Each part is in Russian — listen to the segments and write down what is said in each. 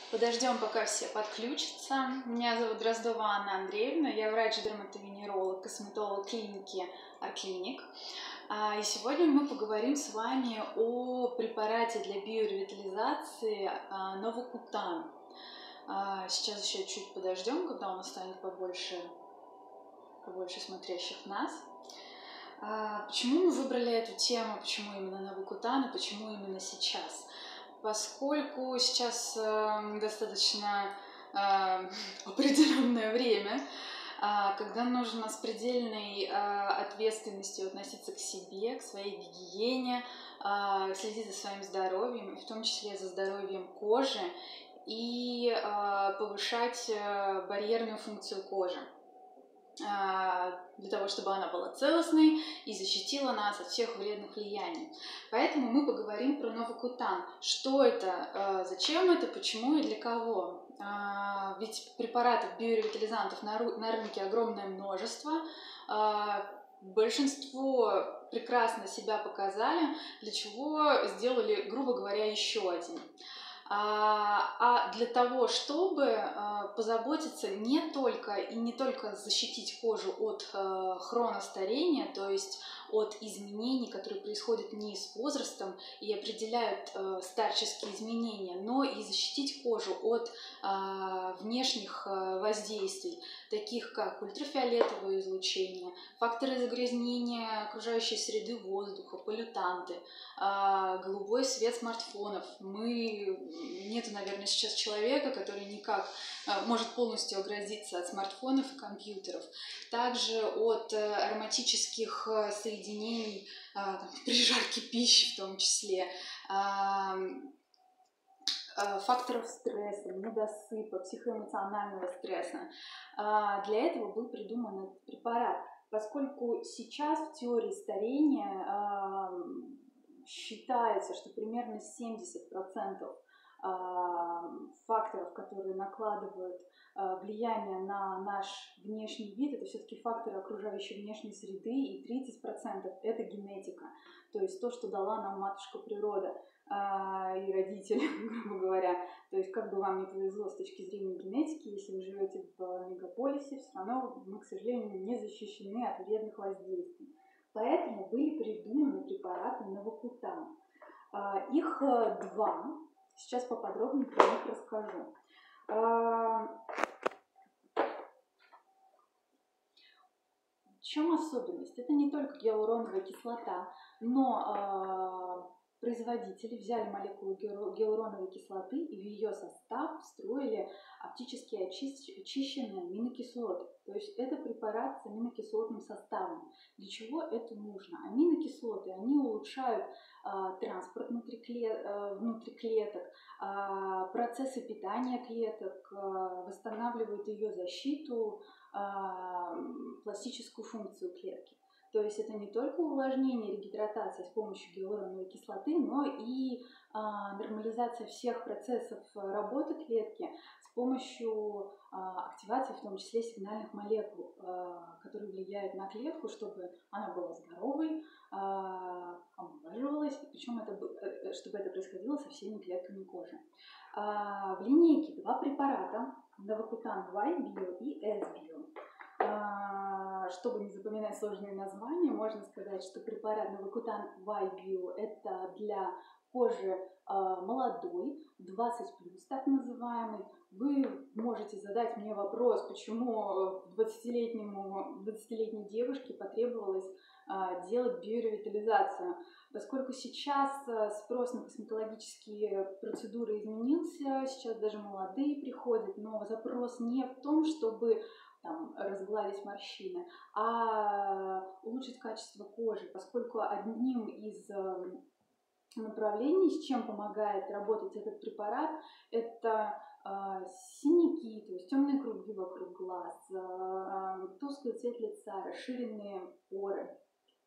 Подождем, пока все подключатся. Меня зовут Дроздова Анна Андреевна, я врач-дерматовенеролог, косметолог клиники Арклиник. И сегодня мы поговорим с вами о препарате для биоревитализации Новокутан. Сейчас еще чуть подождем, когда у нас станет побольше смотрящих нас. Почему мы выбрали эту тему, почему именно Новокутан и почему именно сейчас? Поскольку сейчас достаточно определенное время, когда нужно с предельной ответственностью относиться к себе, к своей гигиене, следить за своим здоровьем, и в том числе за здоровьем кожи, и повышать барьерную функцию кожи, для того, чтобы она была целостной и защитила нас от всех вредных влияний. Поэтому мы поговорим про Новокутан. Что это, зачем это, почему и для кого. Ведь препаратов биоревитализантов на рынке огромное множество. Большинство прекрасно себя показали, для чего сделали, грубо говоря, еще один. Для того, чтобы позаботиться не только защитить кожу от хроностарения, то есть от изменений, которые происходят не с возрастом и определяют старческие изменения, но и защитить кожу от внешних воздействий, таких как ультрафиолетовое излучение, факторы загрязнения окружающей среды воздуха, поллютанты, голубой свет смартфонов. Нету, наверное, сейчас человека, который никак может полностью оградиться от смартфонов и компьютеров. Также от ароматических соединений при жарке пищи в том числе, факторов стресса, недосыпа, психоэмоционального стресса. Для этого был придуман этот препарат, поскольку сейчас в теории старения считается, что примерно 70% факторов, которые накладывают влияние на наш внешний вид, это все-таки факторы окружающей внешней среды, и 30% это генетика, то есть то, что дала нам матушка природа и родители, грубо говоря. То есть как бы вам не повезло с точки зрения генетики, если вы живете в мегаполисе, все равно мы, к сожалению, не защищены от вредных воздействий. Поэтому были придуманы препараты Новокутан. Их два. Сейчас поподробнее про них расскажу. В чем особенность? Это не только гиалуроновая кислота, но производители взяли молекулу гиалуроновой кислоты и в ее состав встроили оптически очищенные аминокислоты. То есть это препарат с аминокислотным составом. Для чего это нужно? Аминокислоты, они улучшают транспорт внутри клеток, процессы питания клеток, восстанавливают ее защиту, пластическую функцию клетки. То есть это не только увлажнение, регидратация с помощью гиалуроновой кислоты, но и нормализация всех процессов работы клетки с помощью активации, в том числе сигнальных молекул, которые влияют на клетку, чтобы она была здоровой, омолаживалась, причем чтобы это происходило со всеми клетками кожи. В линейке два препарата, Новокутан Y-Bio и S-Bio. Чтобы не запоминать сложные названия, можно сказать, что препарат Новокутан Y-Bio это для кожи молодой, 20+, так называемый. Вы можете задать мне вопрос, почему 20-летней девушке потребовалось делать биоревитализацию. Поскольку сейчас спрос на косметологические процедуры изменился, сейчас даже молодые приходят, но запрос не в том, чтобы разгладить морщины, а улучшить качество кожи, поскольку одним из направлений, с чем помогает работать этот препарат, это синяки, то есть темные круги вокруг глаз, тусклый цвет лица, расширенные поры.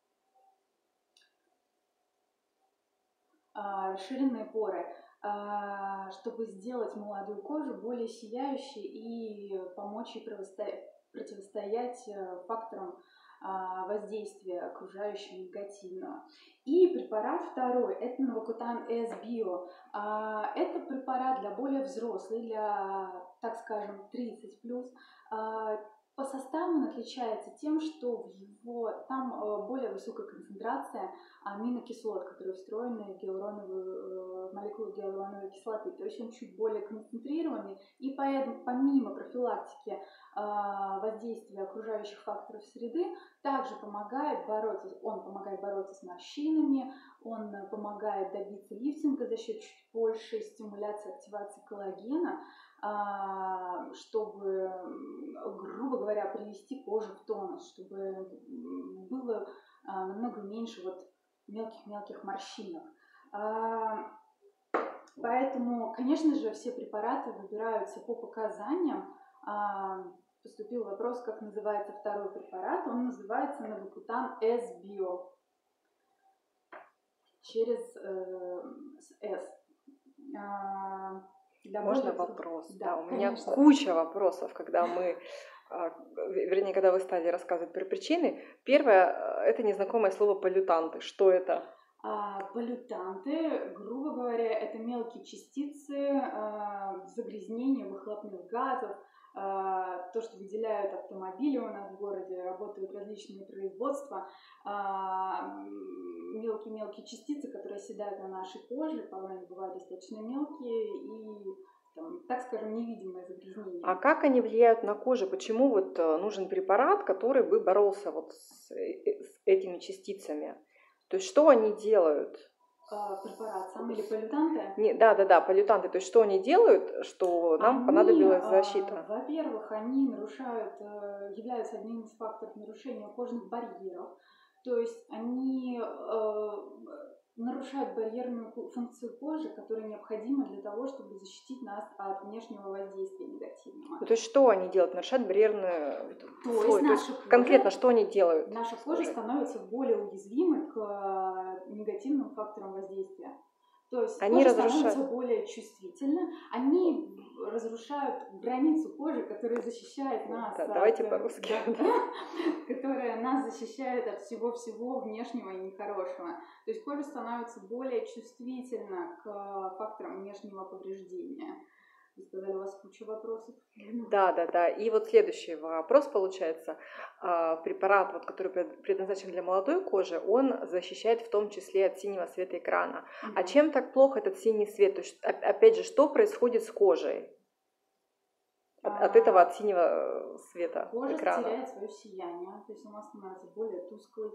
Чтобы сделать молодую кожу более сияющей и помочь ей противостоять факторам воздействия окружающего негативного. И препарат второй – это Novacutane S-Bio. Это препарат для более взрослых, для, так скажем, 30+. По составу он отличается тем, что там более высокая концентрация аминокислот, которые встроены в молекулу гиалуроновой кислоты. То есть он чуть более концентрированный, и поэтому помимо профилактики воздействия окружающих факторов среды, также он помогает бороться с морщинами, он помогает добиться лифтинга за счет чуть большей стимуляции активации коллагена, чтобы, грубо говоря, привести кожу в тонус, чтобы было намного меньше мелких морщинок. Поэтому, конечно же, все препараты выбираются по показаниям. Поступил вопрос, как называется второй препарат. Он называется Novacutane S-Bio. Через S. Можно вопрос? Да, у меня куча вопросов, когда когда вы стали рассказывать про причины. Первое, это незнакомое слово полютанты. Что это? Полютанты, грубо говоря, это мелкие частицы загрязнения выхлопных газов, то, что выделяют автомобили у нас в городе, работают различные производства, мелкие частицы, которые оседают на нашей коже, порой они бывают достаточно мелкие и, так скажем, невидимое загрязнение. А как они влияют на кожу? Почему нужен препарат, который бы боролся с этими частицами? То есть что они делают? Препарат сам или полютанты? Да, полютанты. То есть что они делают, что нам понадобилась защита? Во-первых, они являются одним из факторов нарушения кожных барьеров. То есть они нарушают барьерную функцию кожи, которая необходима для того, чтобы защитить нас от внешнего воздействия негативного. То есть что они делают? Нарушают барьерную слой? То есть конкретно что они делают? Наша кожа становится более уязвимой к негативным факторам воздействия. То есть они кожа становится более чувствительной, они разрушают границу кожи, которая защищает нас давайте по-русски. Которая нас защищает от всего внешнего и нехорошего. То есть кожа становится более чувствительна к факторам внешнего повреждения. Вы сказали, у вас куча вопросов. Да. И следующий вопрос получается. Препарат, который предназначен для молодой кожи, он защищает в том числе от синего света экрана. А чем так плохо этот синий свет? То есть, опять же, что происходит с кожей? От синего света кожа экрана. Кожа теряет свое сияние, то есть она становится более тусклой,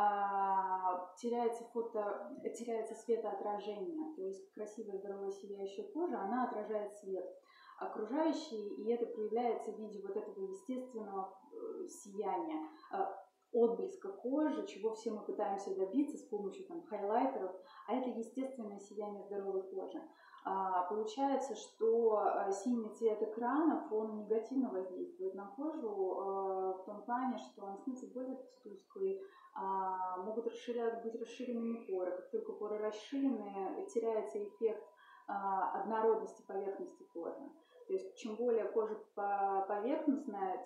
теряется светоотражение, то есть красивая, здоровая, сияющая кожа, она отражает свет окружающий, и это проявляется в виде этого естественного сияния, отблеска кожи, чего все мы пытаемся добиться с помощью хайлайтеров, а это естественное сияние здоровой кожи. Получается, что синий цвет экранов, он негативно воздействует на кожу в том плане, что она становится более тусклой, могут быть расширенными поры. Как только поры расширены, теряется эффект однородности поверхности кожи. То есть чем более кожа поверхностная,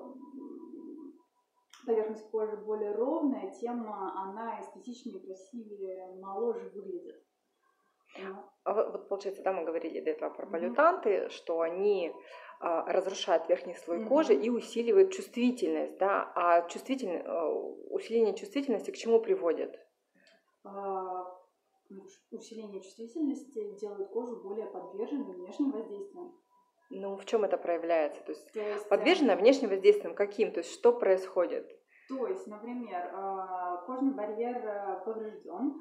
поверхность кожи более ровная, тем она эстетичнее, красивее, моложе выглядит. Получается, мы говорили до этого про полютанты, что они разрушают верхний слой кожи и усиливают чувствительность, да? А усиление чувствительности к чему приводит? Усиление чувствительности делает кожу более подверженной внешним воздействиям. В чем это проявляется? То есть подвержена внешним воздействиям каким? То есть что происходит? То есть, например, кожный барьер поврежден,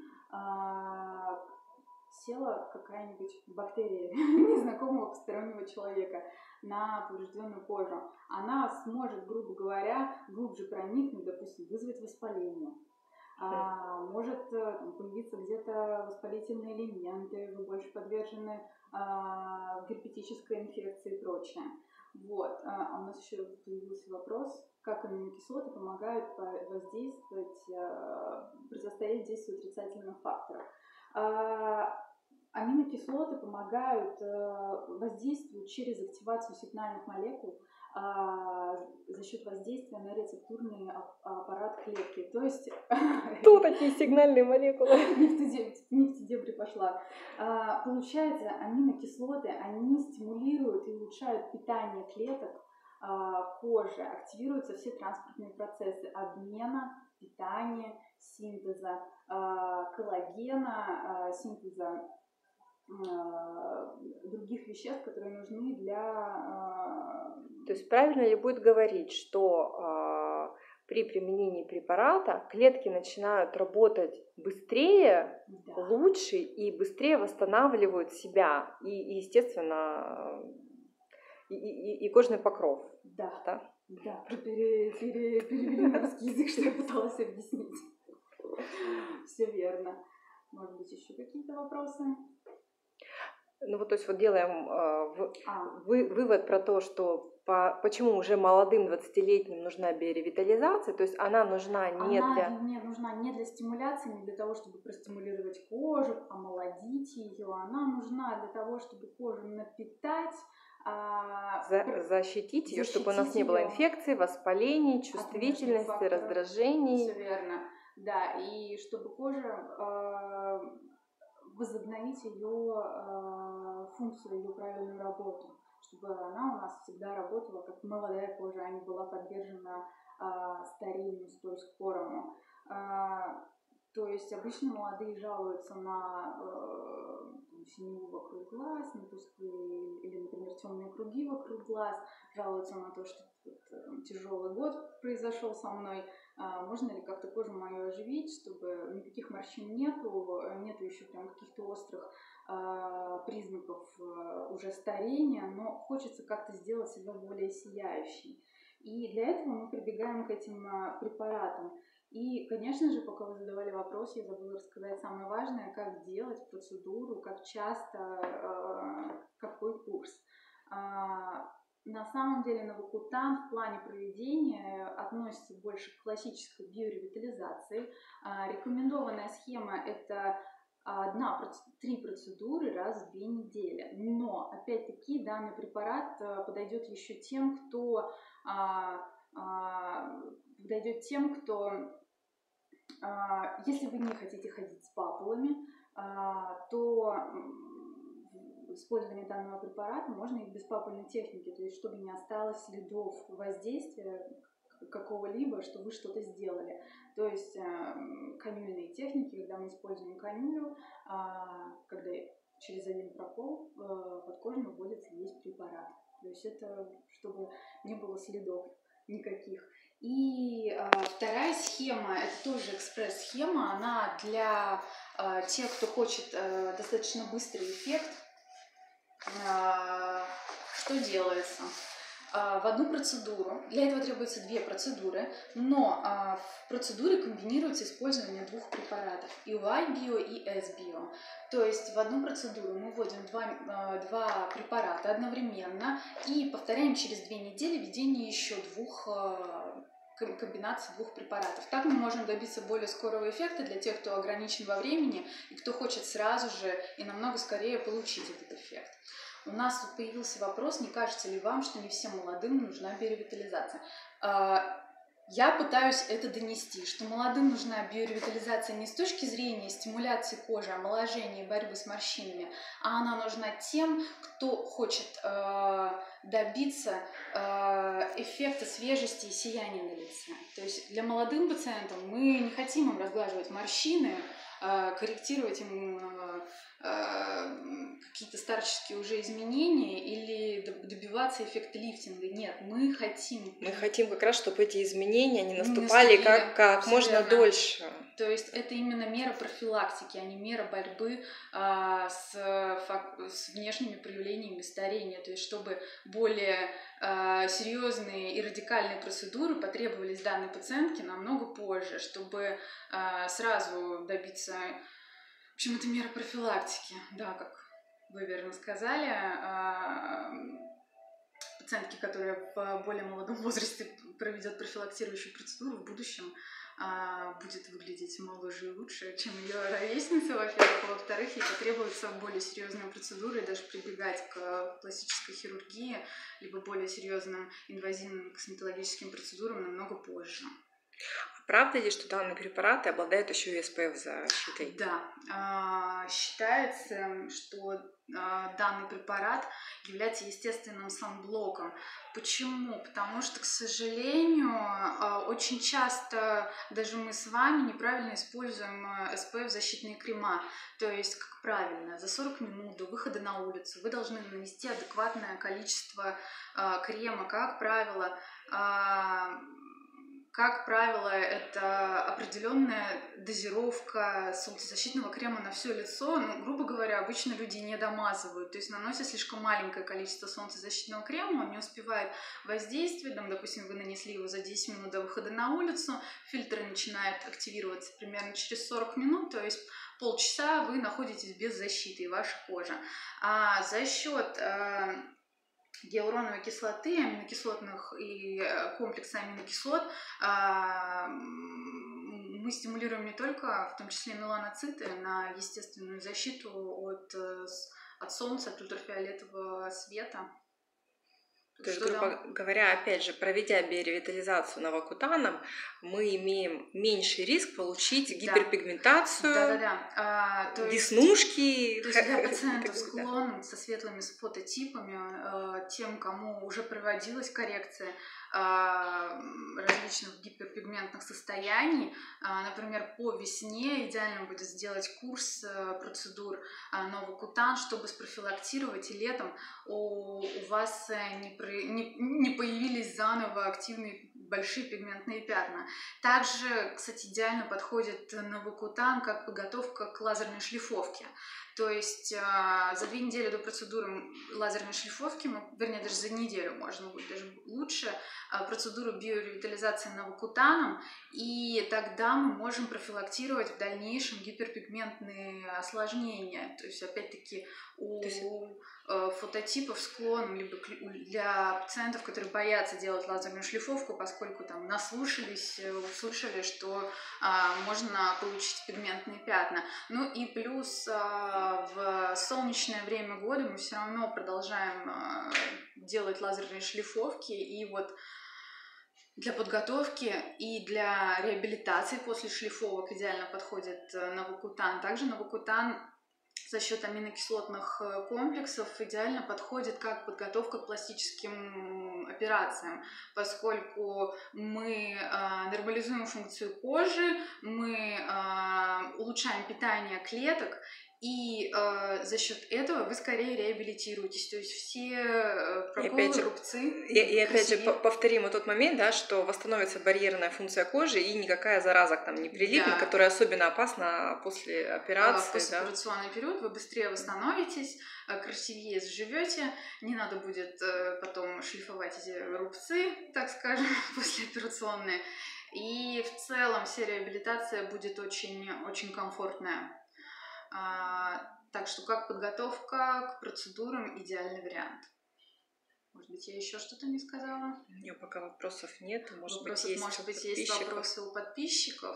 села какая-нибудь бактерия незнакомого постороннего человека на поврежденную кожу. Она сможет, грубо говоря, глубже проникнуть, допустим, вызвать воспаление. Может появиться где-то воспалительные элементы, вы больше подвержены герпетической инфекции и прочее. А у нас еще появился вопрос, как аминокислоты помогают противостоять действию отрицательных факторов. Аминокислоты помогают воздействовать через активацию сигнальных молекул, за счет воздействия на рецепторный аппарат клетки. То есть... Кто такие сигнальные молекулы? Нефтедебри пошла. Получается, аминокислоты, они стимулируют и улучшают питание клеток кожи, активируются все транспортные процессы обмена, питания, синтеза коллагена, синтеза других веществ, которые нужны для... То есть правильно ли будет говорить, что при применении препарата клетки начинают работать быстрее, Да. лучше и быстрее восстанавливают себя и естественно, и кожный покров? Да, да? Да. Перевели на русский язык, что я пыталась объяснить. Все верно. Может быть, еще какие-то вопросы? Ну вот, то есть вот делаем вывод про то, что почему уже молодым 20-летним нужна биоревитализация, то есть она нужна нужна не для стимуляции, не для того, чтобы простимулировать кожу, омолодить ее, она нужна для того, чтобы кожу напитать, защитить ее, чтобы у нас не было инфекций, воспалений, чувствительности, раздражений. Все верно, да, и чтобы кожа возобновить ее функцию, ее правильную работу, чтобы она у нас всегда работала как молодая кожа, а не была подвержена старению столь скорому. То есть обычно молодые жалуются на синеву вокруг глаз, на тусклые или, например, темные круги вокруг глаз, жалуются на то, что тяжелый год произошел со мной. Можно ли как-то кожу мою оживить, чтобы никаких морщин нету еще прям каких-то острых признаков уже старения, но хочется как-то сделать себя более сияющей. И для этого мы прибегаем к этим препаратам. И, конечно же, пока вы задавали вопрос, я забыла рассказать самое важное, как делать процедуру, как часто, какой курс. На самом деле Новокутан в плане проведения относится больше к классической биоревитализации. Рекомендованная схема – это 3 процедуры раз в 2 недели. Но, опять-таки, данный препарат подойдет еще тем, кто если вы не хотите ходить с папулами, то использование данного препарата можно и без папульной техники, то есть чтобы не осталось следов воздействия какого-либо, что вы что-то сделали. То есть канюльные техники, когда мы используем канюлю, когда через один прокол подкожно вводится весь препарат. То есть это чтобы не было следов никаких. И вторая схема, это тоже экспресс-схема, она для тех, кто хочет достаточно быстрый эффект. Что делается? В одну процедуру, для этого требуется 2 процедуры, но в процедуре комбинируется использование 2 препаратов, EY-Bio и S-Bio. То есть в одну процедуру мы вводим 2 препарата одновременно и повторяем через 2 недели введение еще 2 комбинаций 2 препаратов. Так мы можем добиться более скорого эффекта для тех, кто ограничен во времени и кто хочет сразу же и намного скорее получить этот эффект. У нас тут появился вопрос, не кажется ли вам, что не всем молодым нужна биоревитализация? Я пытаюсь это донести, что молодым нужна биоревитализация не с точки зрения стимуляции кожи, омоложения и борьбы с морщинами, а она нужна тем, кто хочет добиться эффекта свежести и сияния на лице. То есть для молодым пациентам мы не хотим им разглаживать морщины, корректировать им какие-то старческие уже изменения или добиваться эффекта лифтинга. Нет, мы хотим как раз, чтобы эти изменения не наступали как можно дольше. То есть это именно мера профилактики, а не мера борьбы с внешними проявлениями старения. То есть чтобы более серьезные и радикальные процедуры потребовались данной пациентке намного позже, чтобы сразу добиться... В общем, это мера профилактики, да, как вы верно сказали. Пациентки, которые в более молодом возрасте проведет профилактирующую процедуру, в будущем будет выглядеть моложе и лучше, чем ее ровесница, во-первых. А во-вторых, ей потребуются более серьезные процедуры, и даже прибегать к пластической хирургии, либо более серьезным инвазивным косметологическим процедурам намного позже. Правда ли, что данные препараты обладают еще и SPF-защитой? Да, считается, что данный препарат является естественным санблоком. Почему? Потому что, к сожалению, очень часто даже мы с вами неправильно используем SPF-защитные крема. То есть, как правильно, за 40 минут до выхода на улицу вы должны нанести адекватное количество крема, как правило, это определенная дозировка солнцезащитного крема на все лицо. Ну, грубо говоря, обычно люди не домазывают, то есть наносят слишком маленькое количество солнцезащитного крема, он не успевает воздействовать. Там, допустим, вы нанесли его за 10 минут до выхода на улицу, фильтры начинают активироваться примерно через 40 минут, то есть полчаса вы находитесь без защиты, и ваша кожа. А за счет гиалуроновой кислоты, аминокислотных и комплекса аминокислот мы стимулируем не только, в том числе меланоциты, на естественную защиту от солнца, от ультрафиолетового света. То есть, грубо говоря, опять же, проведя биоревитализацию новокутаном, мы имеем меньший риск получить гиперпигментацию, веснушки. То есть для пациентов, склонных со светлыми фототипами, тем, кому уже проводилась коррекция различных гиперпигментных состояний, например, по весне идеально будет сделать курс процедур новокутан, чтобы спрофилактировать, и летом у вас не появились заново активные большие пигментные пятна. Также, кстати, идеально подходит новокутан как подготовка к лазерной шлифовке. То есть за 2 недели до процедуры лазерной шлифовки, вернее, даже за неделю можно будет даже лучше, процедуру биоревитализации новокутаном, и тогда мы можем профилактировать в дальнейшем гиперпигментные осложнения. То есть, опять-таки, у фототипов склонным, либо для пациентов, которые боятся делать лазерную шлифовку, поскольку там наслушались, услышали, что можно получить пигментные пятна. Ну и плюс в солнечное время года мы все равно продолжаем делать лазерные шлифовки, и вот для подготовки и для реабилитации после шлифовок идеально подходит новокутан. Также новокутан за счет аминокислотных комплексов идеально подходит как подготовка к пластическим операциям, поскольку мы нормализуем функцию кожи, мы улучшаем питание клеток, и за счет этого вы скорее реабилитируетесь, то есть все проколы, рубцы. И опять же повторим вот тот момент, да, что восстановится барьерная функция кожи, и никакая зараза к нам не прилипнет, которая особенно опасна после операции. В послеоперационный период вы быстрее восстановитесь, красивее заживете, не надо будет потом шлифовать эти рубцы, так скажем, послеоперационные. И в целом вся реабилитация будет очень, очень комфортная. Так что как подготовка к процедурам идеальный вариант. Может быть, я еще что-то не сказала? У меня пока вопросов нет. Может быть, есть вопросы у подписчиков.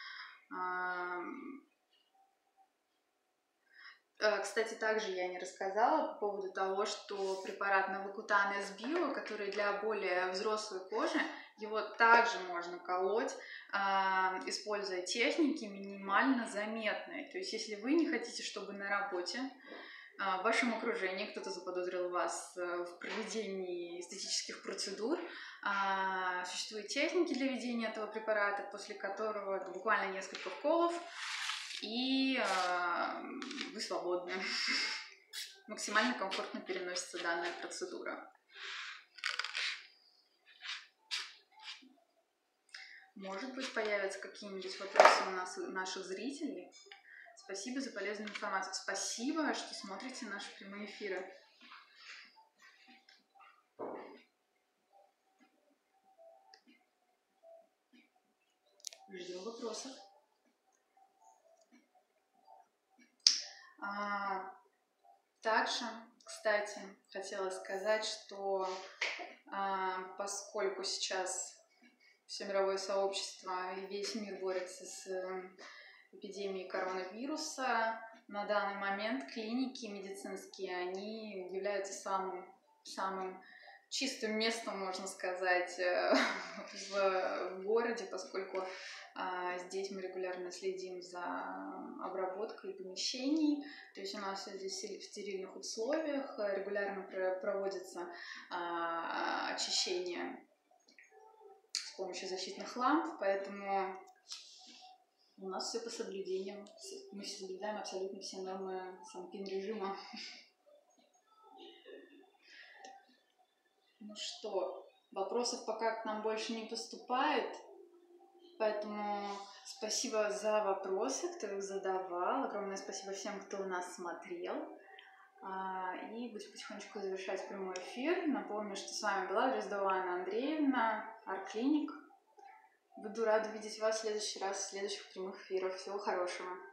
Кстати, также я не рассказала по поводу того, что препарат новокутан S-Bio, который для более взрослой кожи, его также можно колоть, используя техники минимально заметные. То есть, если вы не хотите, чтобы на работе в вашем окружении кто-то заподозрил вас в проведении эстетических процедур, существуют техники для ведения этого препарата, после которого буквально несколько вколов, и вы свободны. Максимально комфортно переносится данная процедура. Может быть, появятся какие-нибудь вопросы у наших зрителей? Спасибо за полезную информацию. Спасибо, что смотрите наши прямые эфиры. Ждем вопросов. Также, кстати, хотела сказать, что поскольку сейчас все мировое сообщество и весь мир борется с эпидемией коронавируса. На данный момент клиники медицинские, они являются самым чистым местом, можно сказать, в городе, поскольку здесь мы регулярно следим за обработкой помещений, то есть у нас все здесь в стерильных условиях, регулярно проводится очищение с помощью защитных ламп, поэтому у нас все по соблюдениям. Мы соблюдаем абсолютно все нормы санэпид-режима. Ну что, вопросов пока к нам больше не поступает, поэтому спасибо за вопросы, кто их задавал. Огромное спасибо всем, кто нас смотрел. И будем потихонечку завершать прямой эфир. Напомню, что с вами была Дроздова Анна Андреевна, Арт-клиник. Буду рада видеть вас в следующий раз, в следующих прямых эфирах. Всего хорошего.